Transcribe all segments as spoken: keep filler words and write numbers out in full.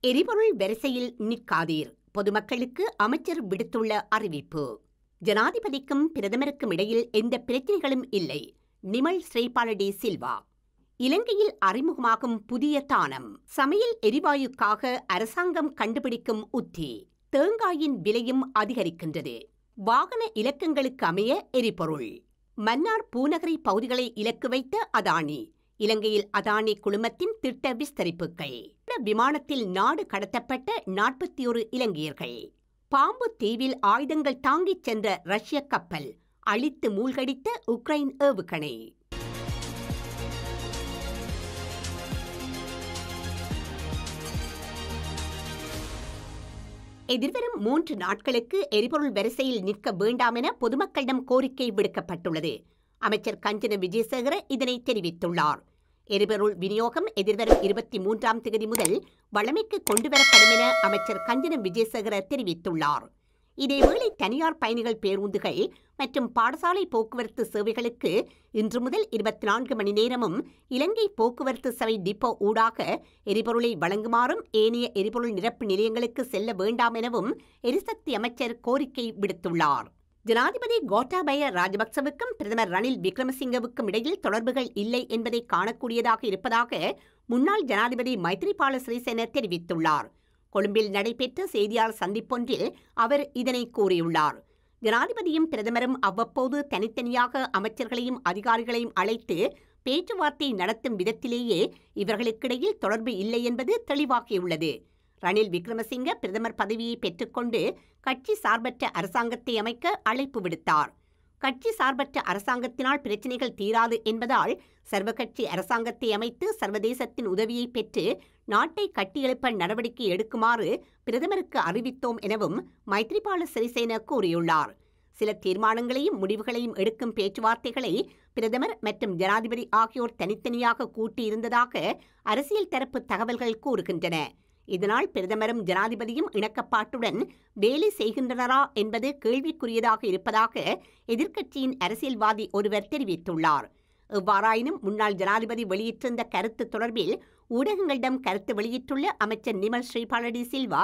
எரிபொருள் வரிசையில் நிற்காதீர். பொதுமக்களுக்கு அமைச்சர் விடுத்துள்ள அறிவிப்பு. ஜனாதிபதிக்கும் பிரதமருக்கும் இடையில் எந்த பிரச்சினைகளும் இல்லை. நிமல் ஸ்ரீபாலடி சில்வா. இலங்கையில் அறிமுகமாகும் புதிய தானம். சமையல் எரிவாயுக்காக அரசாங்கம் கண்டுபிடிக்கும் உத்தி. தேங்காயின் விலையும் அதிகரிக்கின்றது. வாகன இலக்கங்களுக்கு அமைய எரிபொருள். மன்னார் பூநகரி பகுதிகளை இலக்கு வைத்த அதானி. இலங்கையில் அதானி குழுமத்தின் திட்ட விஸ்தரிப்புகள். விமானத்தில் நாடு கடத்தப்பட்ட நாற்பத்தி ஒரு இலங்கையர்கள். பாம்பு தீவில் ஆயுதங்கள் தாங்கிச் சென்ற ரஷ்ய கப்பல் அழித்து மூழ்கடித்த உக்ரைன் ஏவுகணை. எதிர்வரும் மூன்று நாட்களுக்கு எரிபொருள் வரிசையில் நிற்க வேண்டாம் என பொதுமக்களிடம் கோரிக்கை விடுக்கப்பட்டுள்ளது. அமைச்சர் கஞ்சன விஜயசேகர இதனை தெரிவித்துள்ளார். எரிபொருள் விநியோகம் எதிர்வரும் இருபத்தி மூன்றாம் தேதி முதல் வழமைக்கு கொண்டுவரப்படும் என அமைச்சர் கஞ்சன விஜயசேகர தெரிவித்துள்ளார். இதேவேளை தனியார் பயணிகள் பேருந்துகள் மற்றும் பாடசாலை போக்குவரத்து சேவைகளுக்கு இன்று முதல் இருபத்தி நான்கு மணி நேரமும் இலங்கை போக்குவரத்து சபை டிப்போ ஊடாக எரிபொருளை வழங்குமாறும் ஏனைய எரிபொருள் நிரப்பு நிலையங்களுக்கு செல்ல வேண்டாம் எனவும் எரிசக்தி அமைச்சர் கோரிக்கை விடுத்துள்ளார். ஜனாதிபதி கோட்டாபய ராஜபக்சவுக்கும் பிரதமர் ரணில் விக்ரமசிங்கவுக்கும் இடையில் தொடர்புகள் இல்லை என்பதை காணக்கூடியதாக இருப்பதாக முன்னாள் ஜனாதிபதி மைத்ரிபால சிறிசேன தெரிவித்துள்ளார். கொழும்பில் நடைபெற்ற செய்தியாளர் சந்திப்பொன்றில் அவர் இதனை கூறியுள்ளார். ஜனாதிபதியும் பிரதமரும் அவ்வப்போது தனித்தனியாக அமைச்சர்களையும் அதிகாரிகளையும் அழைத்து பேச்சுவார்த்தை நடத்தும் விதத்திலேயே இவர்களுக்கிடையில் தொடர்பு இல்லை என்பது தெளிவாகியுள்ளது. ரணில் விக்ரமசிங்க பிரதமர் பதவியை பெற்றுக்கொண்டு கட்சி சார்பற்ற அரசாங்கத்தை அமைக்க அழைப்பு விடுத்தார். கட்சி சார்பற்ற அரசாங்கத்தினால் பிரச்சினைகள் தீராது என்பதால் சர்வகட்சி அரசாங்கத்தை அமைத்து சர்வதேசத்தின் உதவியை பெற்று நாட்டை கட்டியெழுப்ப நடவடிக்கை எடுக்குமாறு பிரதமருக்கு அறிவித்தோம் எனவும் மைத்ரிபால சிறிசேன கூறியுள்ளார். சில தீர்மானங்களையும் முடிவுகளையும் எடுக்கும் பேச்சுவார்த்தைகளை பிரதமர் மற்றும் ஜனாதிபதி ஆகியோர் தனித்தனியாக கூட்டியிருந்ததாக அரசியல் தரப்பு தகவல்கள் கூறுகின்றன. இதனால் பிரதமரும் ஜனாதிபதியும் இணக்கப்பாட்டுடன் வேலை செய்கின்றனரா என்பது கேள்விக்குரியதாக இருப்பதாக எதிர்க்கட்சியின் அரசியல்வாதி ஒருவர் தெரிவித்துள்ளார். எவ்வாறாயினும் முன்னாள் ஜனாதிபதி வெளியிட்டிருந்த கருத்து தொடர்பில் ஊடகங்களிடம் கருத்து வெளியிட்டுள்ள அமைச்சர் நிமல் ஸ்ரீபாலடி சில்வா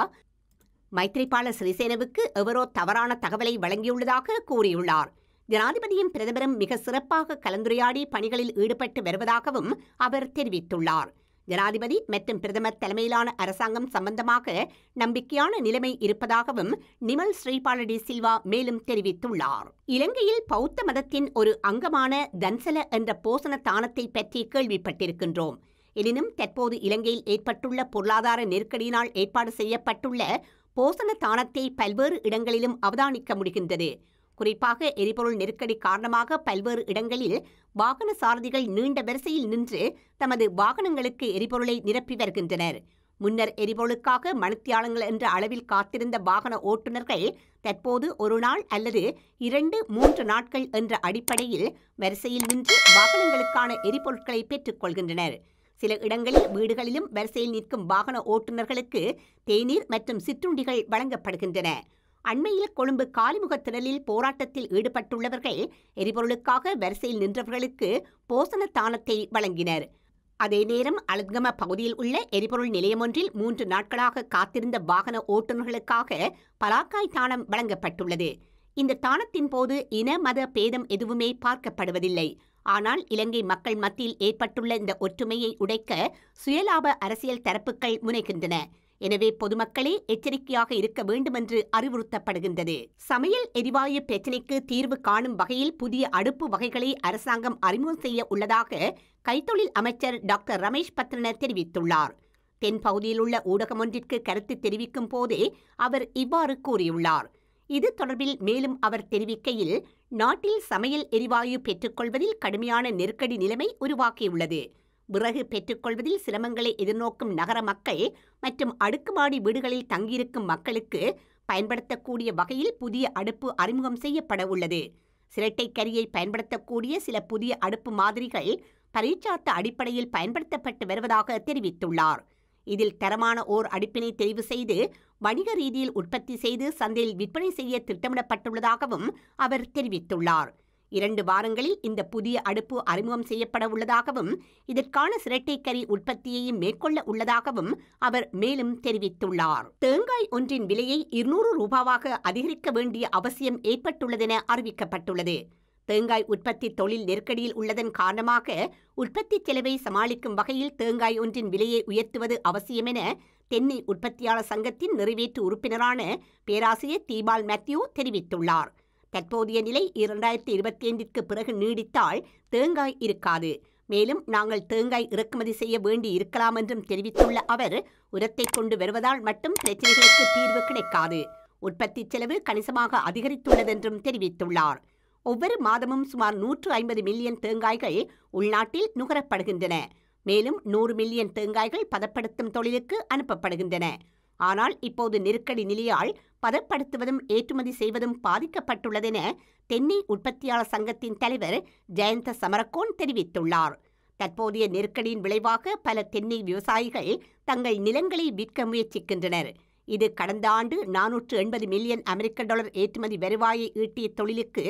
மைத்ரிபால சிறிசேனவுக்கு எவரோ தவறான தகவலை வழங்கியுள்ளதாக கூறியுள்ளார். ஜனாதிபதியும் பிரதமரும் மிக சிறப்பாக கலந்துரையாடி பணிகளில் ஈடுபட்டு வருவதாகவும் அவர் தெரிவித்துள்ளார். ஜனாதிபதி மற்றும் பிரதமர் தலைமையிலான அரசாங்கம் சம்பந்தமாக நம்பிக்கையான நிலைமை இருப்பதாகவும் நிமல் ஸ்ரீபாலடி சில்வா மேலும் தெரிவித்துள்ளார். இலங்கையில் பௌத்த மதத்தின் ஒரு அங்கமான தன்சல என்ற போசன தானத்தை பற்றி கேள்விப்பட்டிருக்கின்றோம். எனினும் தற்போது இலங்கையில் ஏற்பட்டுள்ள பொருளாதார நெருக்கடியினால் ஏற்பாடு செய்யப்பட்டுள்ள போசன தானத்தை பல்வேறு இடங்களிலும் அவதானிக்க முடிகின்றது. குறிப்பாக எரிபொருள் நெருக்கடி காரணமாக பல்வேறு இடங்களில் வாகன சாரதிகள் நீண்ட வரிசையில் நின்று தமது வாகனங்களுக்கு எரிபொருளை நிரப்பி வருகின்றனர். முன்னர் எரிபொருளுக்காக மணித்தியாலங்கள் என்ற அளவில் காத்திருந்த வாகன ஓட்டுநர்கள் தற்போது ஒரு நாள் அல்லது இரண்டு மூன்று நாட்கள் என்ற அடிப்படையில் வரிசையில் நின்று வாகனங்களுக்கான எரிபொருட்களை பெற்றுக் கொள்கின்றனர். சில இடங்களில் வீடுகளிலும் வரிசையில் நிற்கும் வாகன ஓட்டுநர்களுக்கு தேநீர் மற்றும் சிற்றுண்டிகள் வழங்கப்படுகின்றன. அண்மையில் கொழும்பு காலிமுக திடலில் போராட்டத்தில் ஈடுபட்டுள்ளவர்கள் எரிபொருளுக்காக வரிசையில் நின்றவர்களுக்கு போசன தானத்தை வழங்கினர். அதே நேரம் அலத்கம பகுதியில் உள்ள எரிபொருள் நிலையமொன்றில் மூன்று நாட்களாக காத்திருந்த வாகன ஓட்டுநர்களுக்காக பலாக்காய் தானம் வழங்கப்பட்டுள்ளது. இந்த தானத்தின் போது இன மத பேதம் எதுவுமே பார்க்கப்படுவதில்லை. ஆனால் இலங்கை மக்கள் மத்தியில் ஏற்பட்டுள்ள இந்த ஒற்றுமையை உடைக்க சுயலாப அரசியல் தரப்புகள் முனைகின்றன. எனவே பொதுமக்களே எச்சரிக்கையாக இருக்க வேண்டுமென்று அறிவுறுத்தப்படுகின்றது. சமையல் எரிவாயு பிரச்சினைக்கு தீர்வு காணும் வகையில் புதிய அடுப்பு வகைகளை அரசாங்கம் அறிமுகம் செய்ய உள்ளதாக கைத்தொழில் அமைச்சர் டாக்டர் ரமேஷ் பத்ரன தெரிவித்துள்ளார். தென் பகுதியில் உள்ள ஊடகம் ஒன்றிற்கு கருத்து தெரிவிக்கும் போதே அவர் இவ்வாறு கூறியுள்ளார். இது தொடர்பில் மேலும் அவர் தெரிவிக்கையில், நாட்டில் சமையல் எரிவாயு பெற்றுக்கொள்வதில் கடுமையான நெருக்கடி நிலைமை உருவாக்கியுள்ளது. விறகு பெற்றுக்கொள்வதில் சிரமங்களை எதிர்நோக்கும் நகர மக்கள் மற்றும் அடுக்குமாடி வீடுகளில் தங்கியிருக்கும் மக்களுக்கு பயன்படுத்தக்கூடிய வகையில் புதிய அடுப்பு அறிமுகம் செய்யப்பட உள்ளது. சிரட்டை கரியை பயன்படுத்தக்கூடிய சில புதிய அடுப்பு மாதிரிகள் பரீட்சார்த்த அடிப்படையில் பயன்படுத்தப்பட்டு வருவதாக தெரிவித்துள்ளார். இதில் தரமான ஓர் அடுப்பினை தெரிவு செய்து வணிக ரீதியில் உற்பத்தி செய்து சந்தையில் விற்பனை செய்ய திட்டமிடப்பட்டுள்ளதாகவும் அவர் தெரிவித்துள்ளார். இரண்டு வாரங்களில் இந்த புதிய அடுப்பு அறிமுகம் செய்யப்பட உள்ளதாகவும் இதற்கான சிரட்டை கறி உற்பத்தியையும் மேற்கொள்ள உள்ளதாகவும் அவர் மேலும் தெரிவித்துள்ளார். தேங்காய் ஒன்றின் விலையை இருநூறு ரூபாவாக அதிகரிக்க வேண்டிய அவசியம் ஏற்பட்டுள்ளதென அறிவிக்கப்பட்டுள்ளது. தேங்காய் உற்பத்தி தொழில் நெருக்கடியில் உள்ளதன் காரணமாக உற்பத்தி செலவை சமாளிக்கும் வகையில் தேங்காய் ஒன்றின் விலையை உயர்த்துவது அவசியம் என தென்னை உற்பத்தியாளர் சங்கத்தின் நிறைவேற்று உறுப்பினரான பேராசிரியர் தீபால் மேத்யூ தெரிவித்துள்ளார். தற்போதைய நிலை இரண்டாயிரத்தி இருபத்தி ஐந்திற்கு பிறகு நீடித்தால் தேங்காய் இருக்காது. மேலும் நாங்கள் தேங்காய் இறக்குமதி செய்ய வேண்டி இருக்கலாம் என்றும் தெரிவித்துள்ள அவர், உரத்தை கொண்டு வருவதால் மட்டும் பிரச்சனைகளுக்கு தீர்வு கிடைக்காது. உற்பத்தி செலவு கணிசமாக அதிகரித்துள்ளதென்றும் தெரிவித்துள்ளார். ஒவ்வொரு மாதமும் சுமார் நூற்று ஐம்பது மில்லியன் தேங்காய்கள் உள்நாட்டில் நுகரப்படுகின்றன. மேலும் நூறு மில்லியன் தேங்காய்கள் பதப்படுத்தும் தொழிலுக்கு அனுப்பப்படுகின்றன. ஆனால் இப்போது நெருக்கடி நிலையால் பதப்படுத்துவதும் ஏற்றுமதி செய்வதும் பாதிக்கப்பட்டுள்ளதென தென்னை உற்பத்தியாளர் சங்கத்தின் தலைவர் ஜெயந்த சமரக்கோன் தெரிவித்துள்ளார். தற்போதைய நெருக்கடியின் விளைவாக பல தென்னை விவசாயிகள் தங்கள் நிலங்களை விற்க முயற்சிக்கின்றனர். இது கடந்த ஆண்டு நானூற்று எண்பது மில்லியன் அமெரிக்க டாலர் ஏற்றுமதி வருவாயை ஈட்டிய தொழிலுக்கு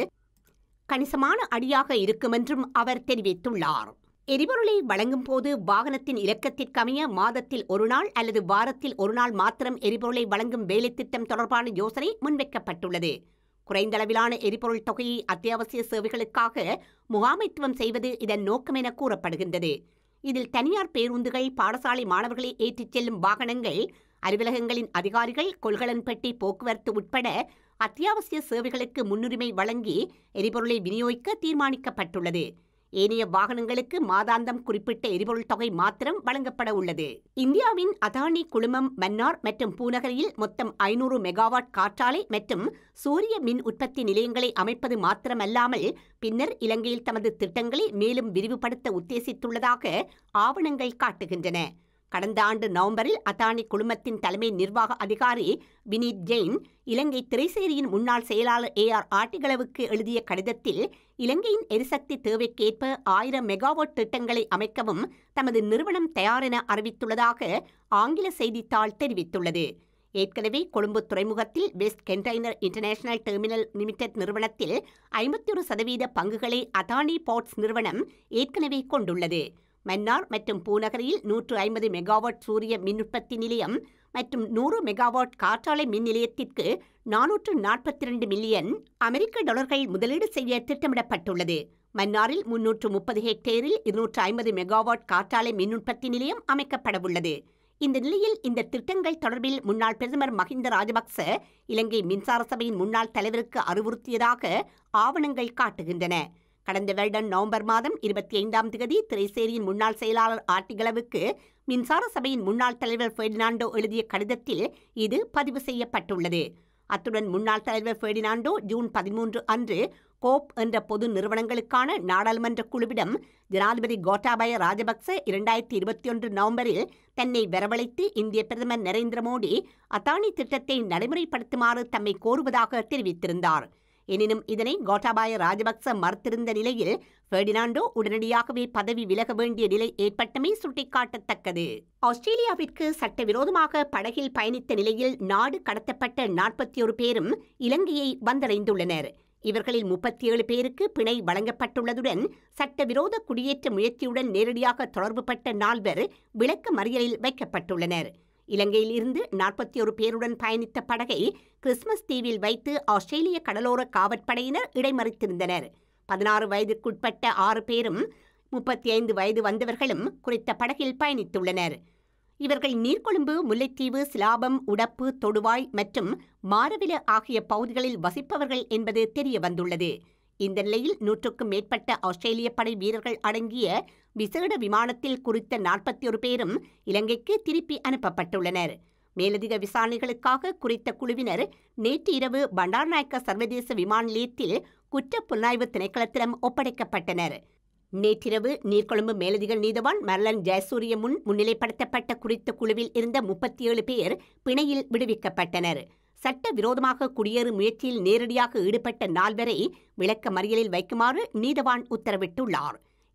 கணிசமான அடியாக இருக்குமென்றும் அவர் தெரிவித்துள்ளார். எரிபொருளை வழங்கும் போது வாகனத்தின் இலக்கத்திற்கமைய மாதத்தில் ஒரு நாள் அல்லது வாரத்தில் ஒரு நாள் மாத்திரம் எரிபொருளை வழங்கும் வேலைத்திட்டம் தொடர்பான யோசனை முன்வைக்கப்பட்டுள்ளது. குறைந்தளவிலான எரிபொருள் தொகையை அத்தியாவசிய சேவைகளுக்காக முகாமைத்துவம் செய்வது இதன் நோக்கம் என கூறப்படுகின்றது. இதில் தனியார் பேருந்துகள், பாடசாலை மாணவர்களை ஏற்றிச் செல்லும் வாகனங்கள், அலுவலகங்களின் அதிகாரிகள், கொள்கலன் பெட்டி போக்குவரத்து உட்பட அத்தியாவசிய சேவைகளுக்கு முன்னுரிமை வழங்கி எரிபொருளை விநியோகிக்க தீர்மானிக்கப்பட்டுள்ளது. ஏனைய வாகனங்களுக்கு மாதாந்தம் குறிப்பிட்ட எரிபொருள் தொகை மாத்திரம் வழங்கப்பட உள்ளது. இந்தியாவின் அதானி குழுமம் மன்னார் மற்றும் பூநகரில் மொத்தம் ஐநூறு மெகாவாட் காற்றாலை மற்றும் சூரிய மின் உற்பத்தி நிலையங்களை அமைப்பது மாத்திரமல்லாமல் பின்னர் இலங்கையில் தமது திட்டங்களை மேலும் விரிவுபடுத்த உத்தேசித்துள்ளதாக ஆவணங்கள் காட்டுகின்றன. கடந்த ஆண்டு நவம்பரில் அதானி குழுமத்தின் தலைமை நிர்வாக அதிகாரி வினீத் ஜெயின் இலங்கை திரைசேரியின் முன்னாள் செயலாளர் ஏ ஆர் ஆட்டிகளவுக்கு எழுதிய கடிதத்தில் இலங்கையின் எரிசக்தி தேவைக்கேற்ப ஆயிரம் மெகாவாட் திட்டங்களை அமைக்கவும் தமது நிறுவனம் தயாரென அறிவித்துள்ளதாக ஆங்கில செய்தித்தாள் தெரிவித்துள்ளது. ஏற்கனவே கொழும்பு துறைமுகத்தில் West Container International Terminal Limited நிறுவனத்தில் ஐம்பத்தி ஒரு சதவீத பங்குகளை அதானி போர்ட்ஸ் நிறுவனம் ஏற்கனவே கொண்டுள்ளது. மன்னார் மற்றும் பூநகரில் நூற்று ஐம்பது மெகாவாட் சூரிய மின் உற்பத்தி நிலையம் மற்றும் நூறு மெகாவாட் காற்றாலை மின் நிலையத்திற்கு நானூற்று நாற்பத்தி இரண்டு மில்லியன் அமெரிக்க டாலர்கள் முதலீடு செய்ய திட்டமிடப்பட்டுள்ளது. மன்னாரில் முன்னூற்று முப்பது ஹெக்டேரில் இருநூற்று ஐம்பது மெகாவாட் காற்றாலை மின் உற்பத்தி நிலையம் அமைக்கப்படவுள்ளது. இந்த நிலையில் இந்த திட்டங்கள் தொடர்பில் முன்னாள் பிரதமர் மஹிந்த ராஜபக்ச இலங்கை மின்சார சபையின் முன்னாள் தலைவருக்கு அறிவுறுத்தியதாக ஆவணங்கள் காட்டுகின்றன. கடந்த வருடம் நவம்பர் மாதம் இருபத்தி ஐந்தாம் தேதி திரைசேரியின் முன்னாள் செயலாளர் ஆட்டிகளவுக்கு மின்சார சபையின் முன்னாள் தலைவர் ஃபெர்டினாண்டோ எழுதிய கடிதத்தில் இது பதிவு செய்யப்பட்டுள்ளது. அத்துடன் முன்னாள் தலைவர் ஃபெர்டினாண்டோ ஜூன் பதிமூன்று அன்று கோப் என்ற பொது நிறுவனங்களுக்கான நாடாளுமன்ற குழுவிடம் ஜனாதிபதி கோட்டாபய ராஜபக்ச இரண்டாயிரத்தி இருபத்தி ஒன்று நவம்பரில் தன்னை வரவழைத்து இந்திய பிரதமர் நரேந்திர மோடி அதானி திட்டத்தை நடைமுறைப்படுத்துமாறு தம்மை கோருவதாக தெரிவித்திருந்தார். எனினும் இதனை கோட்டாபாய ராஜபக்ச மறுத்திருந்த நிலையில் ஃபெர்டினாண்டோ உடனடியாகவே பதவி விலக வேண்டிய நிலை ஏற்பட்டமை சுட்டிக்காட்டத்தக்கது. ஆஸ்திரேலியாவிற்கு சட்டவிரோதமாக படகில் பயணித்த நிலையில் நாடு கடத்தப்பட்ட நாற்பத்தி ஒரு பேரும் இலங்கையை வந்தடைந்துள்ளனர். இவர்களில் முப்பத்தி ஏழு பேருக்கு பிணை வழங்கப்பட்டுள்ளதுடன் சட்டவிரோத குடியேற்ற முயற்சியுடன் நேரடியாக தொடர்புபட்ட நால்வர் விளக்க மறியலில் வைக்கப்பட்டுள்ளனர். இலங்கையில் இருந்து நாற்பத்தி ஒரு பேருடன் பயணித்த படகை கிறிஸ்மஸ் தீவில் வைத்து ஆஸ்திரேலிய கடலோர காவற்படையினர் இடைமறித்திருந்தனர். பதினாறு வயதிற்குட்பட்ட ஆறு பேரும் முப்பத்தி ஐந்து வயது வந்தவர்களும் குறித்த படகில் பயணித்துள்ளனர். இவர்கள் நீர்கொழும்பு, முல்லைத்தீவு, சிலாபம், உடப்பு, தொடுவாய் மற்றும் மாரவில ஆகிய பகுதிகளில் வசிப்பவர்கள் என்பது தெரிய வந்துள்ளது. இந்த நிலையில் நூற்றுக்கும் மேற்பட்ட ஆஸ்திரேலிய படை வீரர்கள் அடங்கிய விசேட விமானத்தில் குறித்த நாற்பத்தி ஒரு பேரும் இலங்கைக்கு திருப்பி அனுப்பப்பட்டுள்ளனர். மேலதிக விசாரணைகளுக்காக குறித்த குழுவினர் நேற்று இரவு பண்டார்நாயக்க சர்வதேச விமான நிலையத்தில் குற்ற புலனாய்வு திணைக்களத்திடம் ஒப்படைக்கப்பட்டனர். நேற்றிரவு நீர்கொழும்பு மேலதிக நீதவான் மர்லன் ஜெயசூரிய முன் முன்னிலைப்படுத்தப்பட்ட குறித்த குழுவில் இருந்த முப்பத்தி ஏழு பேர் பிணையில் விடுவிக்கப்பட்டனர். சட்ட விரோதமாக குடியேறும் முயற்சியில் நேரடியாக ஈடுபட்ட நால்வரை விளக்க மறியலில் வைக்குமாறு நீதவான் உத்தரவிட்டுள்ளார்.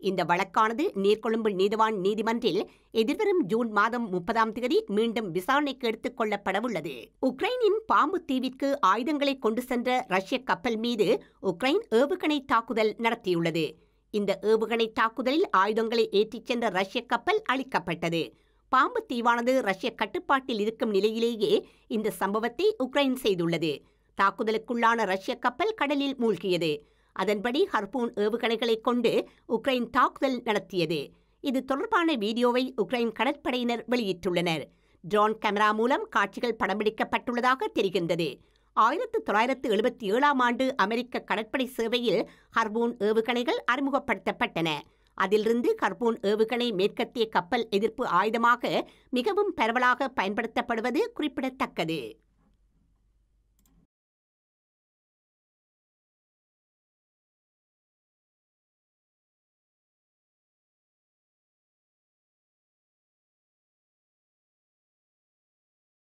இந்த வழக்கானது நீர்கொழும்பு நீதிவான் நீதிமன்றில் எதிர்வரும் ஜூன் மாதம் முப்பதாம் தேதி மீண்டும் விசாரணைக்கு எடுத்துக் கொள்ளப்படவுள்ளது. உக்ரைனின் பாம்பு தீவிற்கு ஆயுதங்களை கொண்டு சென்ற ரஷ்ய கப்பல் மீது உக்ரைன் ஏவுகணை தாக்குதல் நடத்தியுள்ளது. இந்த ஏவுகணை தாக்குதலில் ஆயுதங்களை ஏற்றிச் சென்ற ரஷ்ய கப்பல் அழிக்கப்பட்டது. பாம்பு தீவானது ரஷ்ய கட்டுப்பாட்டில் இருக்கும் நிலையிலேயே இந்த சம்பவத்தை உக்ரைன் செய்துள்ளது. தாக்குதலுக்குள்ளான ரஷ்ய கப்பல் கடலில் மூழ்கியது. அதன்படி ஹர்பூன் ஏவுகணைகளை கொண்டு உக்ரைன் தாக்குதல் நடத்தியது. இது தொடர்பான வீடியோவை உக்ரைன் கடற்படையினர் வெளியிட்டுள்ளனர். ட்ரோன் கேமரா மூலம் காட்சிகள் படம்பிடிக்கப்பட்டுள்ளதாக தெரிகின்றது. ஆயிரத்து தொள்ளாயிரத்து எழுபத்தி ஏழாம் ஆண்டு அமெரிக்க கடற்படை சேவையில் ஹர்பூன் ஏவுகணைகள் அறிமுகப்படுத்தப்பட்டன. அதிலிருந்து ஹர்பூன் ஏவுகணை மேற்கத்திய கப்பல் எதிர்ப்பு ஆயுதமாக மிகவும் பரவலாக பயன்படுத்தப்படுவது குறிப்பிடத்தக்கது.